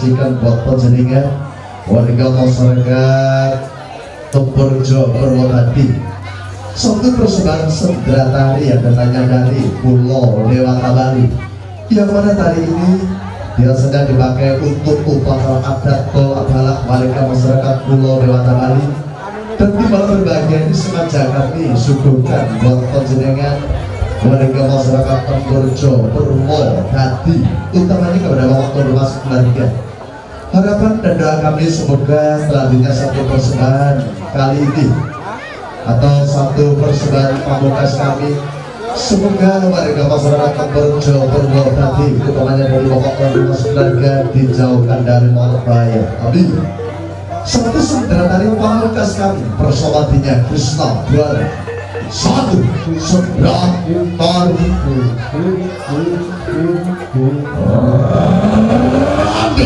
sajikan buat panjenengan warga masyarakat Tumburjo Purwodadi. Satu persembahan sendera tari yang datangnya dari Pulau Dewata Bali, yang mana tari ini biasanya dipakai untuk upacara adat tolak balak warga masyarakat Pulau Dewata Bali. Dan di bawah berbahagia ini sengaja kami suguhkan buat panjenengan warga masyarakat Tumburjo Purwodadi, utamanya kepada waktu rumah keluarga. Harapan dan doa kami semoga selanjutnya satu persembahan kali ini atau satu persembahan pamungkas kami, semoga warga masyarakat Tumburjo Purwodadi utamanya dari bapak dan rumah keluarga dijauhkan dari maut bahaya. Amin. Satu sendera tari pamungkas kami Persawatinya Krishna Dwara. Satu sendera tari